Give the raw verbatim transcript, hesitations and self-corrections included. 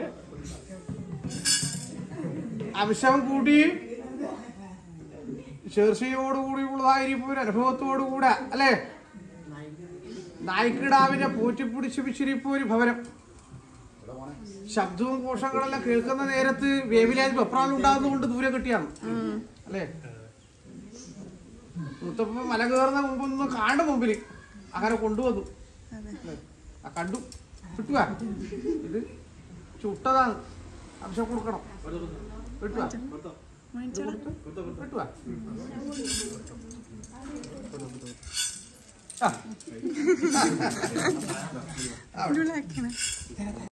അംശം കൂടി ശീർഷയോടുകൂടിയുള്ളതായിരിക്കും ഒരു അനുഭവത്തോടുകൂടെ അല്ലേ? നായ്ക്കിടാവിനെ പൂറ്റിപ്പിടിച്ച് പിച്ചിരിപ്പോ ഒരു ഭവനം. ശബ്ദവും കോശങ്ങളെല്ലാം കേൾക്കുന്ന നേരത്ത് വേവിലാതി വെപ്രാളം ഉണ്ടാകുന്നതുകൊണ്ട് ദൂരെ കെട്ടിയാണ് അല്ലേ? മുത്തപ്പ മല കയറുന്ന മുമ്പൊന്നും കാണും മുമ്പിൽ അങ്ങനെ കൊണ്ടുവന്നു കണ്ടു കിട്ടുക. ഇത് ചുട്ടതാണ്, അംശം കൊടുക്കണം. കിട്ടുക കിട്ടുക ആ